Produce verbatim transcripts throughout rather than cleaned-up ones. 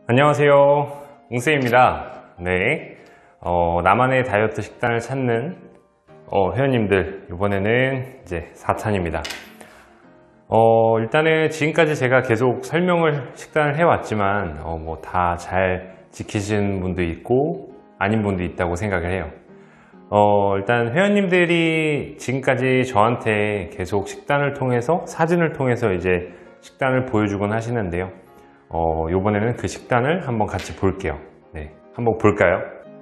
안녕하세요, 웅쌤입니다. 네, 어, 나만의 다이어트 식단을 찾는 어, 회원님들, 이번에는 이제 사 탄입니다. 어, 일단은 지금까지 제가 계속 설명을 식단을 해왔지만 어, 뭐 다 잘 지키시는 분도 있고 아닌 분도 있다고 생각을 해요. 어, 일단 회원님들이 지금까지 저한테 계속 식단을 통해서 사진을 통해서 이제 식단을 보여주곤 하시는데요. 어, 요번에는 그 식단을 한번 같이 볼게요. 네, 한번 볼까요?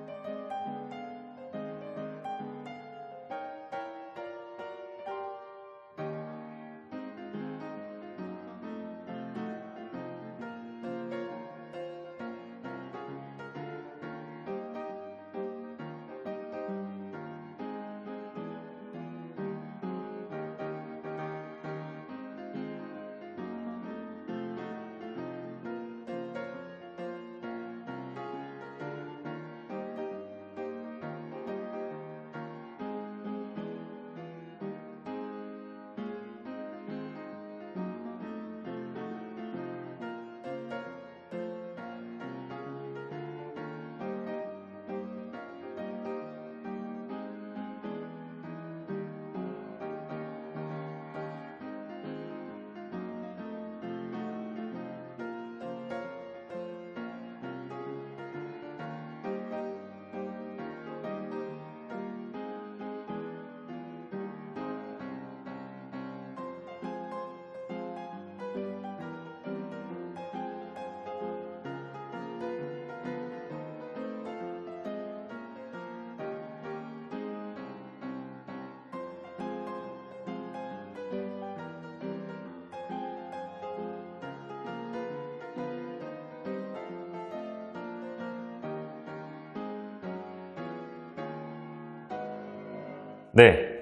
네,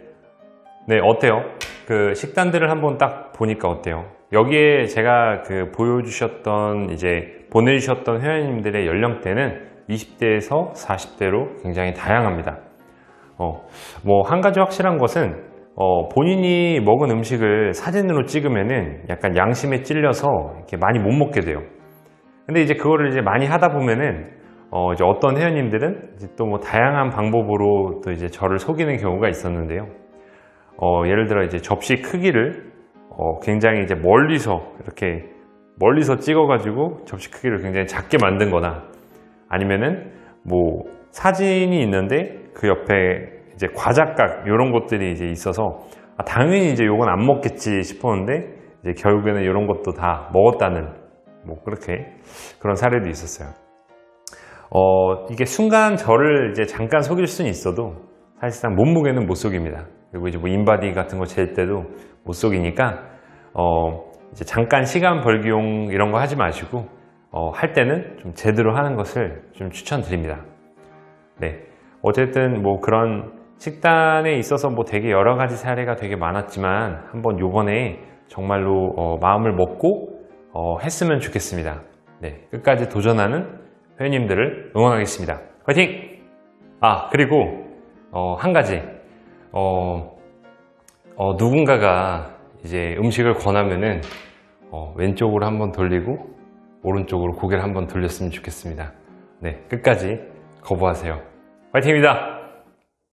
네, 어때요? 그 식단들을 한번 딱 보니까 어때요? 여기에 제가 그 보여주셨던 이제 보내주셨던 회원님들의 연령대는 이십 대에서 사십 대로 굉장히 다양합니다. 어, 뭐 한 가지 확실한 것은 어, 본인이 먹은 음식을 사진으로 찍으면은 약간 양심에 찔려서 이렇게 많이 못 먹게 돼요. 근데 이제 그거를 이제 많이 하다 보면은 어, 이제 어떤 회원님들은 또 뭐 다양한 방법으로 또 이제 저를 속이는 경우가 있었는데요. 어, 예를 들어 이제 접시 크기를 어, 굉장히 이제 멀리서 이렇게 멀리서 찍어가지고 접시 크기를 굉장히 작게 만든 거나 아니면은 뭐 사진이 있는데 그 옆에 이제 과자각 이런 것들이 이제 있어서 아, 당연히 이제 요건 안 먹겠지 싶었는데 이제 결국에는 이런 것도 다 먹었다는 뭐 그렇게 그런 사례도 있었어요. 어, 이게 순간 저를 이제 잠깐 속일 수는 있어도 사실상 몸무게는 못 속입니다. 그리고 이제 뭐 인바디 같은 거 잴 때도 못 속이니까 어, 이제 잠깐 시간 벌기용 이런 거 하지 마시고 어, 할 때는 좀 제대로 하는 것을 좀 추천드립니다. 네, 어쨌든 뭐 그런 식단에 있어서 뭐 되게 여러 가지 사례가 되게 많았지만 한번 요번에 정말로 어, 마음을 먹고 어, 했으면 좋겠습니다. 네, 끝까지 도전하는 회원님들을 응원하겠습니다. 화이팅! 아, 그리고 어, 한 가지 어, 어, 누군가가 이제 음식을 권하면은 어, 왼쪽으로 한번 돌리고 오른쪽으로 고개를 한번 돌렸으면 좋겠습니다. 네, 끝까지 거부하세요. 화이팅입니다!